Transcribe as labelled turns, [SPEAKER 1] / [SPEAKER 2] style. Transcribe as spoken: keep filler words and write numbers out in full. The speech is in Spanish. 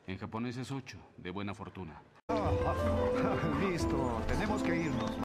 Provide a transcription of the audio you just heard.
[SPEAKER 1] En japonés es ocho, de buena fortuna.
[SPEAKER 2] Ah, ah, listo, tenemos que irnos.